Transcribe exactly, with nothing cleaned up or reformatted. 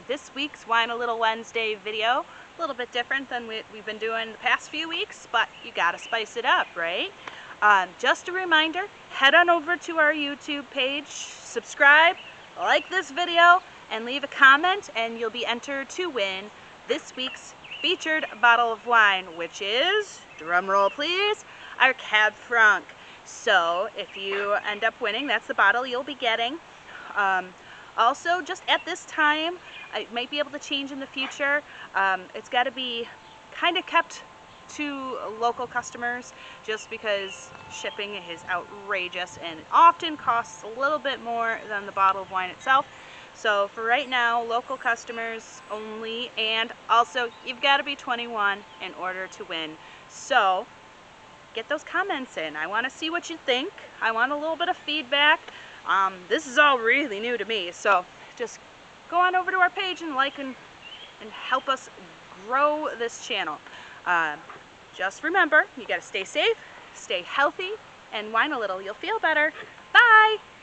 this week's Wine a Little Wednesday video. A little bit different than we, we've been doing the past few weeks, but you gotta spice it up, right? Um, just a reminder, head on over to our YouTube page, subscribe, like this video, and leave a comment, and you'll be entered to win this week's featured bottle of wine, which is, drum roll please, our Cab Franc. So if you end up winning, that's the bottle you'll be getting. Um, also, just at this time, it might be able to change in the future. Um, it's got to be kind of kept to local customers just because shipping is outrageous and it often costs a little bit more than the bottle of wine itself. So for right now, local customers only, and also you've got to be twenty-one in order to win. So get those comments in. I want to see what you think. I want a little bit of feedback. Um, this is all really new to me, so just go on over to our page and like and, and help us grow this channel. Uh, just remember, you got to stay safe, stay healthy, and wine a little. You'll feel better. Bye!